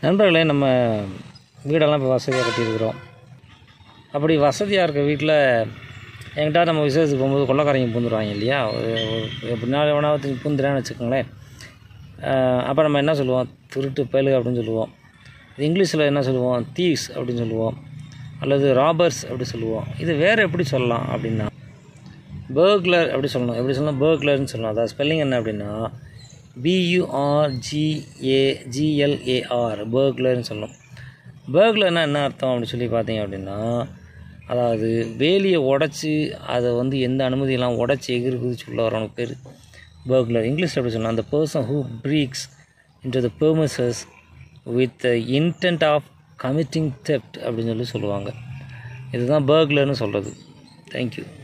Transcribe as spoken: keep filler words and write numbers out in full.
நண்பர்களே, நம்ம வீடெல்லாம் இப்போ வசதியாக கட்டியிருக்கிறோம். அப்படி வசதியாக இருக்க வீட்டில் என்கிட்ட நம்ம விசேஷத்துக்கு போகும்போது கொள்ளைக்காரங்க பூந்துடுவாங்க இல்லையா? எப்படின்னா எவனாவது பூந்துறான்னு வச்சுக்கோங்களேன். அப்போ நம்ம என்ன சொல்லுவோம்? திருட்டு பயலுக அப்படின்னு சொல்லுவோம். இது இங்கிலீஷில் என்ன சொல்லுவோம்? தீவ்ஸ் அப்படின்னு சொல்லுவோம், அல்லது ராபர்ஸ் அப்படி சொல்லுவோம். இது வேறு எப்படி சொல்லலாம் அப்படின்னா, பர்க்லர் அப்படி சொல்லணும். எப்படி சொல்லணும்? பர்க்லர்னு சொல்லணும். அதாவது ஸ்பெல்லிங் என்ன அப்படின்னா பியூஆர்ஜிஏஜிஎல்ஏஆர், பர்க்லர்னு சொல்லணும். பர்க்லர்னால் என்ன அர்த்தம் அப்படின்னு சொல்லி பார்த்தீங்க அப்படின்னா, அதாவது வேலியை உடச்சி அதை வந்து எந்த அனுமதியெல்லாம் உடச்சி எகிரி குதிச்சு உள்ள வரவனுக்கு பேர் பர்க்லர். இங்கிலீஷில் எப்படி சொல்லலாம்? அந்த person who breaks into the premises with the intent of committing theft அப்படின்னு சொல்லி சொல்லுவாங்க. இதுதான் பர்க்லர்னு சொல்கிறது. தேங்க்யூ.